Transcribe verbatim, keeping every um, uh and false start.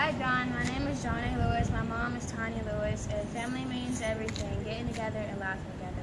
Hi, John. My name is Johnny Lewis. My mom is Tanya Lewis, and family means everything. Getting together and laughing together.